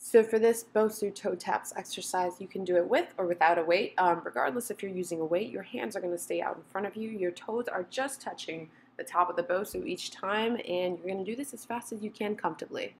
So for this Bosu toe taps exercise, you can do it with or without a weight. Regardless if you're using a weight, your hands are going to stay out in front of you. Your toes are just touching the top of the Bosu each time, and you're going to do this as fast as you can comfortably.